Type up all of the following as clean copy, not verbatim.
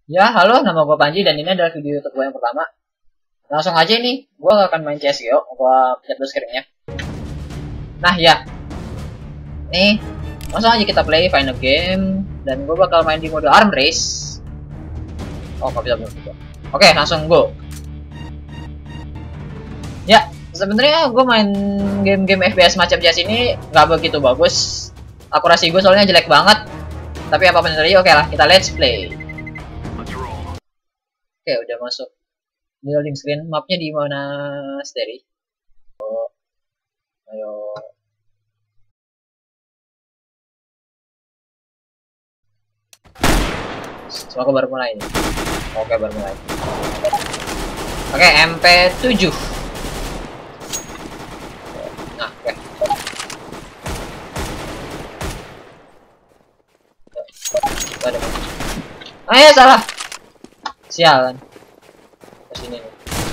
Ya, halo, nama gue Panji dan ini adalah video YouTube gue yang pertama. Langsung aja nih, gue akan main CSGO. Gue lihat dulu screennya. Nah ya, nih langsung aja kita play final game dan gue bakal main di mode arm race. Oh, nggak bisa belum. Oke, langsung go. Ya, sebenarnya gue main game-game FPS macam CS ini nggak begitu bagus. Akurasi gue soalnya jelek banget. Tapi apapun yang terjadi, oke lah, kita let's play. Oke, udah masuk di loading screen. Mapnya di mana, Steri? Oh, ayo. Semoga baru mulai nih. Oke, baru mulai. Oke, MP7. Nah, oke. Ada. Ayo, salah. Sialan. Kesini nih.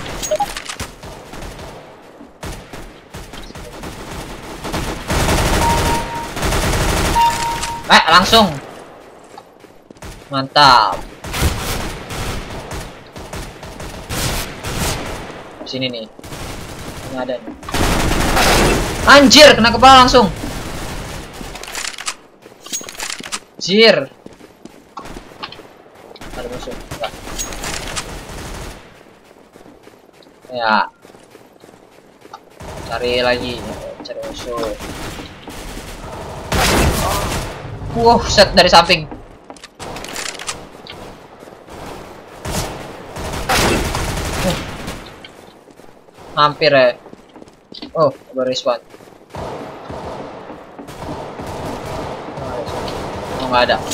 Langsung. Mantap. Sini nih. Ini ada nih. Anjir, kena kepala langsung. Anjir. Ada musuh. Enggak. Ya. Cari lagi, cari musuh. Wow, set dari samping. Hampir ya. Oh, baru respawn. Oh, nggak ada.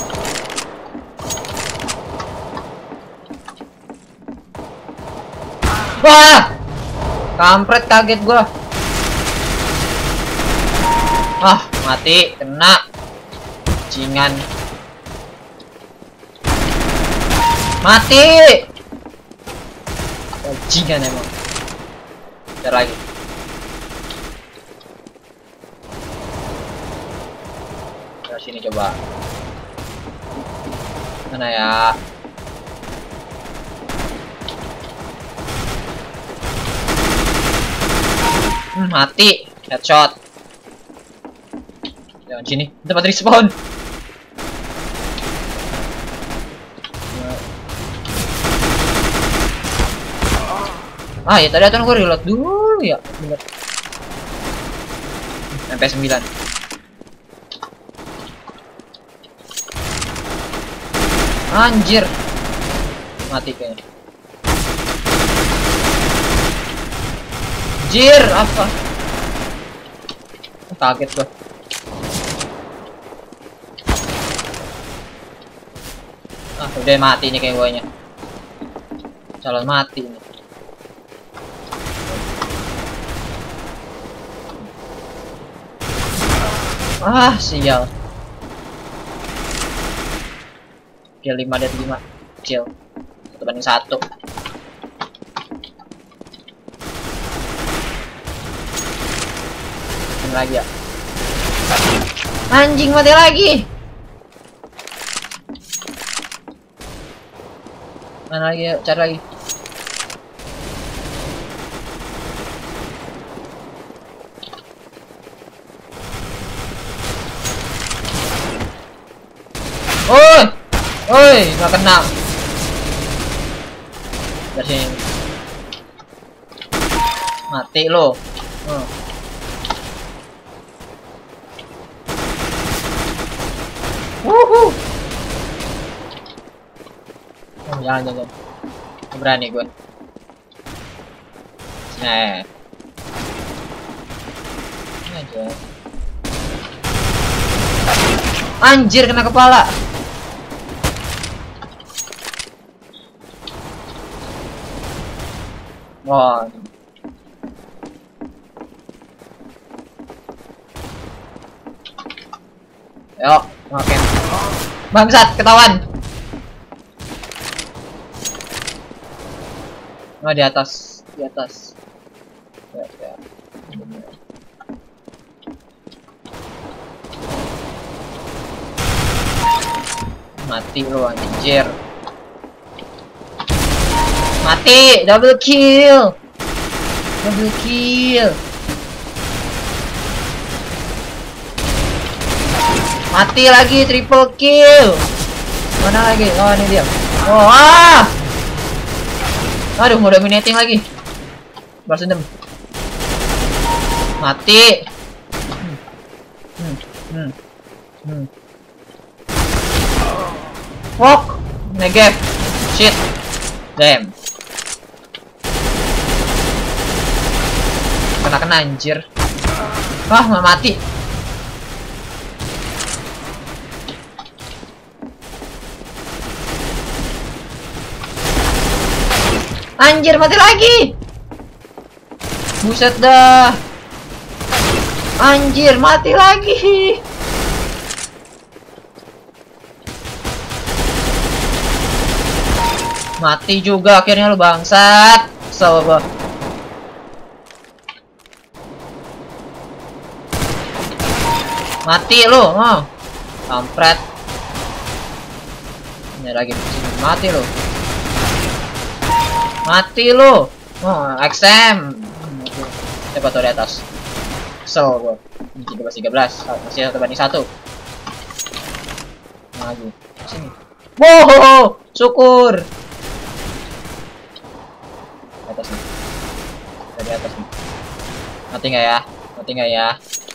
Wah, kampret, kaget gua. Ah, mati, kena. Jingan. Mati. Jingan emang. Bentar lagi. Ke sini coba. Mana ya? Mati. Headshot. Jangan sini. Tempat respawn. Ah ya, tadi aturan gue reload dulu ya. Bener. MP9. Anjir. Mati kayaknya. Anjir, apa? Kaget gua. Ah, udah mati nih kayak guanya. Calon mati nih. Ah, sial. Kill 5 dari 5. Kill 1/1. Ini lagi ya. Anjing, mati lagi. Mana lagi ya? Cari lagi. Oi, nggak kena. Dari sini. Mati lo. Wuhu. Oh, jangan. Berani gue. Nah. Ini aja. Anjir, kena kepala. Wah. Yuk, makan. Bangsat, ketahuan. Oh, di atas, di atas. Ya. Mati lo, anjir. Mati, double kill. Double kill. Mati lagi, triple kill. Mana lagi? Oh, ini dia. Oh, ah. Aduh, mau dominating lagi. Balas dendam. Mati. Walk. Negep. Shit. Damn. Kena anjir. Wah, mati. Anjir, mati lagi. Buset dah. Anjir, mati lagi. Mati juga akhirnya lu bangsat. Sabar. Mati lu, oh. Kampret. Ini lagi mati lu. Mati lu. Oh, XM. Coba tuh di atas. Kesel gua. 13 masih 1 banding 1. Lagi. Sini. Wow, syukur. Atas nih. Dari atas nih. Mati nggak ya? Mati nggak ya?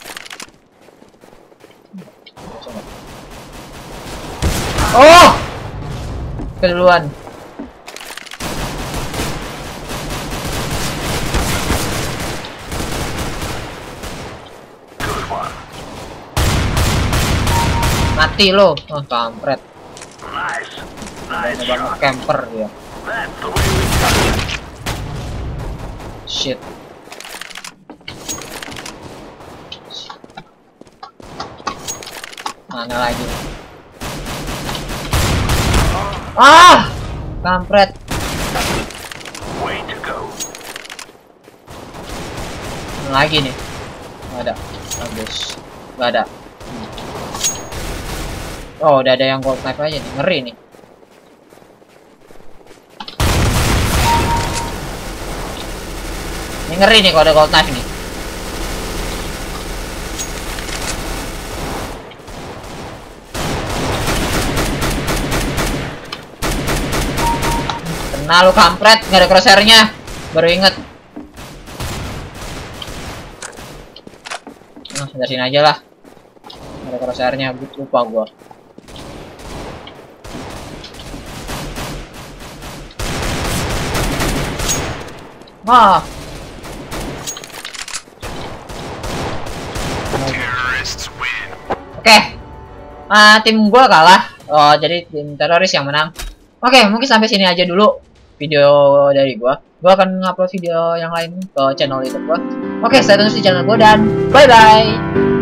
Oh, keduluan. Mati lo, oh kampret. Banget camper dia. Shit. Mana lagi? Ah, kampret. Mana lagi nih? Nggak ada. Bagus. Nggak ada. Oh, udah ada yang gold knife aja nih, ngeri nih. Ini ngeri nih kalau ada gold knife nih. Kena lu kampret, nggak ada crosshairnya. Baru inget. Nah, dari sini aja lah. Nggak ada crosshairnya, lupa gua. Wah. Oke. Tim gua kalah. Oh, jadi tim teroris yang menang. Oke, mungkin sampai sini aja dulu video dari gua. Gua akan ngupload video yang lain ke channel YouTube gua. Oke, stay tune di channel gua dan bye bye.